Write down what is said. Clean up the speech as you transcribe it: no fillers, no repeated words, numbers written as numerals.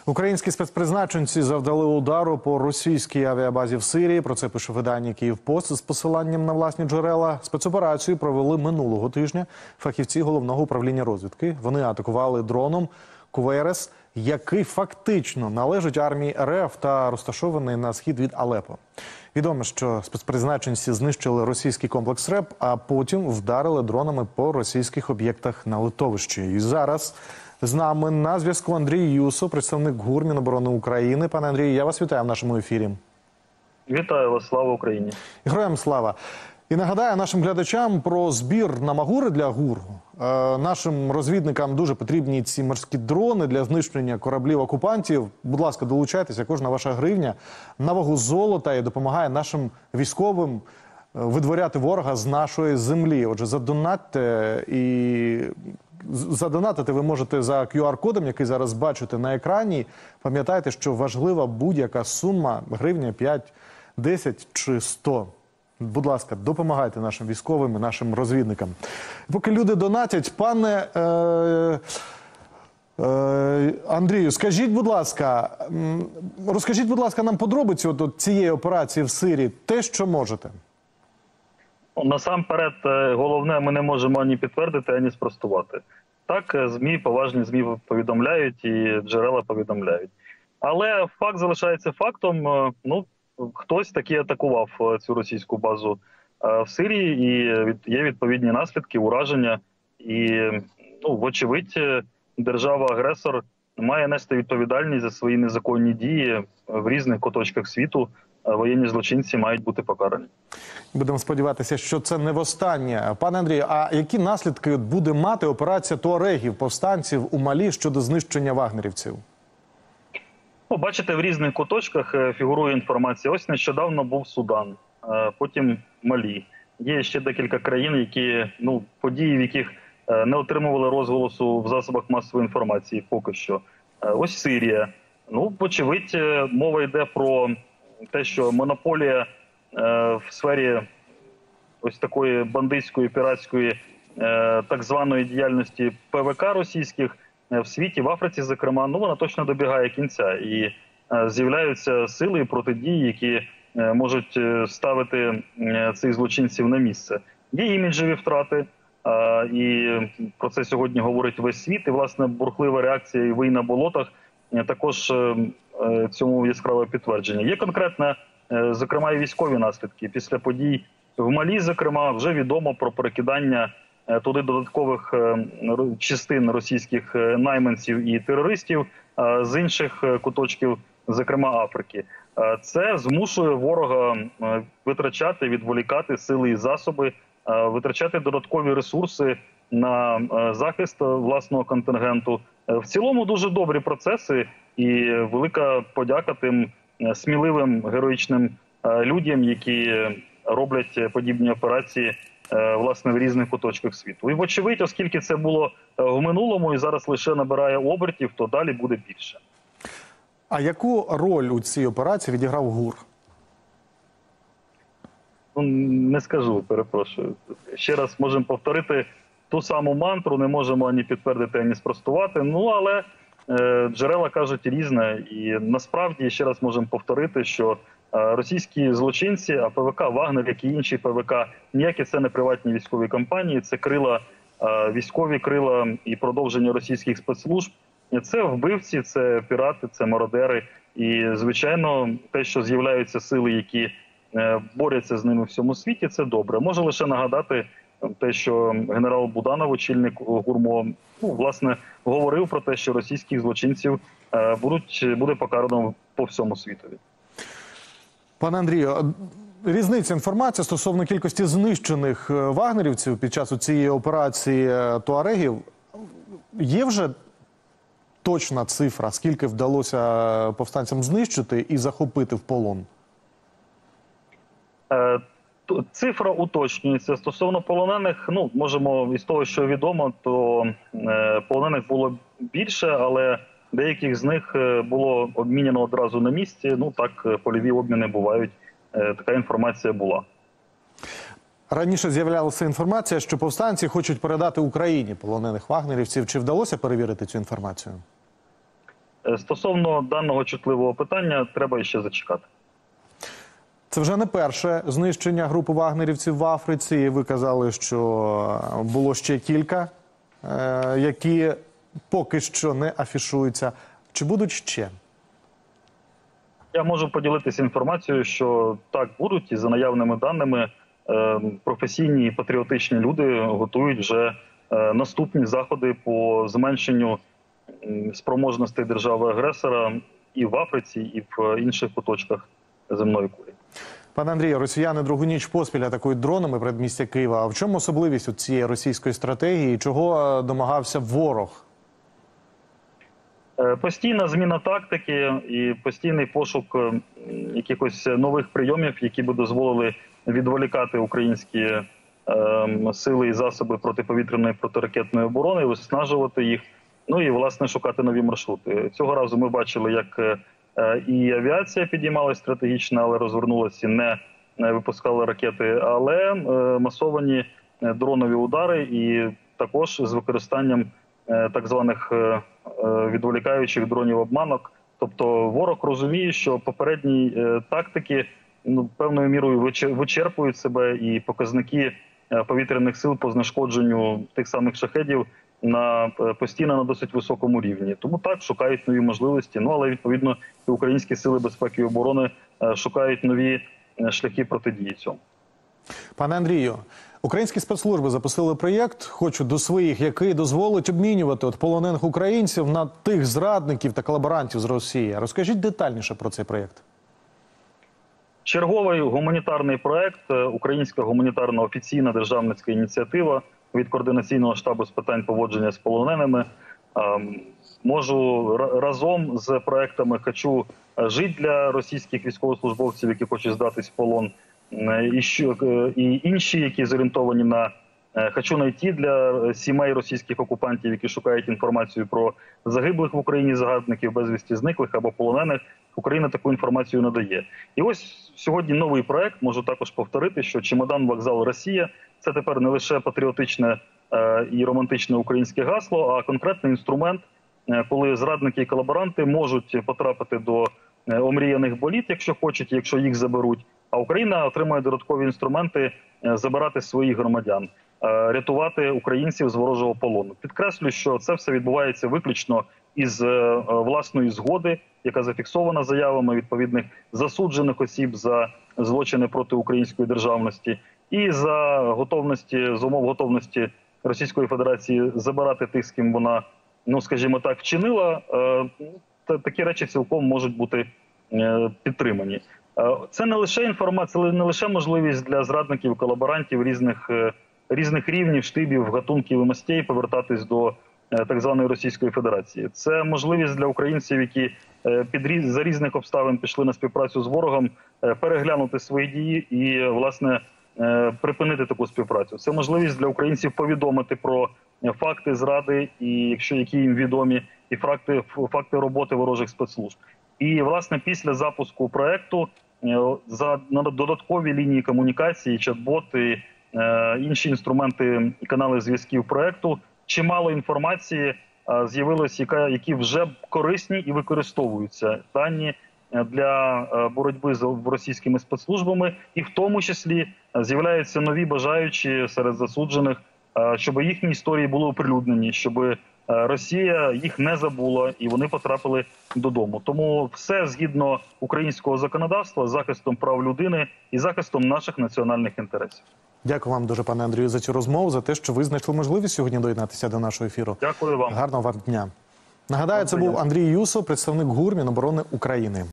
Українські спецпризначенці завдали удару по російській авіабазі в Сирії. Про це пише видання «Київпост» з посиланням на власні джерела. Спецоперацію провели минулого тижня фахівці Головного управління розвідки. Вони атакували дроном Куверес, який фактично належить армії РФ та розташований на схід від Алеппо. Відомо, що спецпризначенці знищили російський комплекс РЕП, а потім вдарили дронами по російських об'єктах на литовищі. І зараз з нами на зв'язку Андрій Юсов, представник ГУР Міноборони України. Пане Андрію, я вас вітаю в нашому ефірі. Вітаю вас, слава Україні. Героям слава. І нагадаю нашим глядачам про збір на Магури для ГУР. Нашим розвідникам дуже потрібні ці морські дрони для знищення кораблів окупантів. Будь ласка, долучайтеся, кожна ваша гривня на вагу золота і допомагає нашим військовим видворяти ворога з нашої землі. Отже, задонатьте і... Задонатити ви можете за QR-кодом, який зараз бачите на екрані. Пам'ятайте, що важлива будь-яка сума – гривня, 5, 10 чи 100. Будь ласка, допомагайте нашим військовим і нашим розвідникам. Поки люди донатять, пане Андрію, скажіть, будь ласка, розкажіть, будь ласка, нам подробиці цієї операції в Сирії, те, що можете. Насамперед, головне, ми не можемо ані підтвердити, ані спростувати. Так, ЗМІ, поважні ЗМІ повідомляють і джерела повідомляють. Але факт залишається фактом. Ну, хтось таки атакував цю російську базу в Сирії, і є відповідні наслідки, ураження. І, ну, вочевидь, держава-агресор має нести відповідальність за свої незаконні дії в різних куточках світу. Воєнні злочинці мають бути покарані. Будемо сподіватися, що це не востаннє. Пане Андрію, а які наслідки буде мати операція туарегів, повстанців у Малі щодо знищення вагнерівців? Ну, бачите, в різних куточках фігурує інформація. Ось нещодавно був Судан, потім Малі. Є ще декілька країн, які, ну, події, в яких не отримували розголосу в засобах масової інформації поки що. Ось Сирія. Ну, вочевидь, мова йде про те, що монополія в сфері ось такої бандитської, піратської, так званої діяльності ПВК російських в світі, в Африці, зокрема, ну, вона точно добігає кінця. І з'являються сили і протидії, які можуть ставити цих злочинців на місце. Є іміджеві втрати, і про це сьогодні говорить весь світ. І, власне, бурхлива реакція і вій на болотах також цьому яскраве підтвердження. Є конкретно, зокрема, і військові наслідки. Після подій в Малі, зокрема, вже відомо про перекидання туди додаткових частин російських найманців і терористів з інших куточків, зокрема Африки. Це змушує ворога витрачати, відволікати сили і засоби, витрачати додаткові ресурси на захист власного контингенту. В цілому дуже добрі процеси і велика подяка тим сміливим, героїчним людям, які роблять подібні операції, власне, в різних куточках світу. І, вочевидь, оскільки це було в минулому і зараз лише набирає обертів, то далі буде більше. А яку роль у цій операції відіграв ГУР? Ну, не скажу, перепрошую. Ще раз можемо повторити ту саму мантру, не можемо ані підтвердити, ані спростувати. Ну, але джерела кажуть різне. І насправді, ще раз можемо повторити, що російські злочинці, а ПВК «Вагнер», як і інші ПВК, ніякі це не приватні військові компанії, це крила, військові крила і продовження російських спецслужб. Це вбивці, це пірати, це мародери. І, звичайно, те, що з'являються сили, які борються з ними в всьому світі, це добре. Можу лише нагадати те, що генерал Буданов, очільник ГУРМО, ну, власне, говорив про те, що російських злочинців буде покарано по всьому світові. Пане Андрію, різниця інформації стосовно кількості знищених вагнерівців під час цієї операції туарегів. Є вже точна цифра, скільки вдалося повстанцям знищити і захопити в полон? Цифра уточнюється. Стосовно полонених, ну, можемо, із того, що відомо, то полонених було більше, але деяких з них було обміняно одразу на місці. Ну, так, польові обміни бувають. Така інформація була. Раніше з'являлася інформація, що повстанці хочуть передати Україні полонених вагнерівців. Чи вдалося перевірити цю інформацію? Стосовно даного чутливого питання, треба ще зачекати. Це вже не перше знищення групи вагнерівців в Африці. І ви казали, що було ще кілька, які поки що не афішуються. Чи будуть ще? Я можу поділитися інформацією, що так будуть, і за наявними даними професійні і патріотичні люди готують вже наступні заходи по зменшенню спроможностей держави-агресора і в Африці, і в інших куточках земної кулі. Пане Андрію, росіяни другу ніч поспіль атакують дронами передмістя Києва. А в чому особливість цієї російської стратегії? Чого домагався ворог? Постійна зміна тактики і постійний пошук якихось нових прийомів, які би дозволили відволікати українські сили і засоби протиповітряної і протиракетної оборони, виснажувати їх, ну і, власне, шукати нові маршрути. Цього разу ми бачили, як і авіація підіймалася стратегічно, але розвернулася, не випускали ракети, але масовані дронові удари і також з використанням так званих відволікаючих дронів-обманок. Тобто ворог розуміє, що попередні тактики певною мірою вичерпують себе, і показники повітряних сил по знешкодженню тих самих шахедів постійно на досить високому рівні. Тому так, шукають нові можливості, але відповідно і українські сили безпеки і оборони шукають нові шляхи протидії цьому. Пане Андрію, українські спецслужби запустили проєкт «Хочу до своїх», який дозволить обмінювати полонених українців на тих зрадників та колаборантів з Росії. Розкажіть детальніше про цей проєкт. Черговий гуманітарний проєкт, українська гуманітарна офіційна державницька ініціатива від Координаційного штабу з питань поводження з полоненими. Можу разом з проєктами «Хочу жити» для російських військовослужбовців, які хочуть здатись в полон, і інші, які зорієнтовані на «Хочу знайти» для сімей російських окупантів, які шукають інформацію про загиблих в Україні загарбників, безвісті зниклих або полонених. Україна таку інформацію надає. І ось сьогодні новий проект, можу також повторити, що «Чемодан, вокзал, Росія» – це тепер не лише патріотичне і романтичне українське гасло, а конкретний інструмент, коли зрадники і колаборанти можуть потрапити до омріяних боліт, якщо хочуть, якщо їх заберуть, а Україна отримує додаткові інструменти забирати своїх громадян, рятувати українців з ворожого полону. Підкреслю, що це все відбувається виключно із власної згоди, яка зафіксована заявами відповідних засуджених осіб за злочини проти української державності, і за умов готовності Російської Федерації забирати тих, з ким вона, скажімо так, вчинила. Такі речі цілком можуть бути підтримані. Це не лише інформація, це не лише можливість для зрадників, колаборантів різних рівнів, штибів, гатунків і мастей повертатись до так званої Російської Федерації. Це можливість для українців, які за різних обставин пішли на співпрацю з ворогом, переглянути свої дії і, власне, припинити таку співпрацю. Це можливість для українців повідомити про факти зради, які їм відомі, і факти роботи ворожих спецслужб. І, власне, після запуску проекту на додаткові лінії комунікації, чат-боти, інші інструменти і канали зв'язків проекту, чимало інформації з'явилось, які вже корисні і використовуються дані для боротьби з російськими спецслужбами, і в тому числі з'являються нові бажаючі серед засуджених, щоб їхні історії були оприлюднені, щоб Росія їх не забула і вони потрапили додому. Тому все згідно українського законодавства, з захистом прав людини і захистом наших національних інтересів. Дякую вам дуже, пане Андрію, за цю розмову, за те, що ви знайшли можливість сьогодні доєднатися до нашого ефіру. Дякую вам. Гарного вам дня. Нагадаю, це був Андрій Юсов, представник ГУР Міноборони України.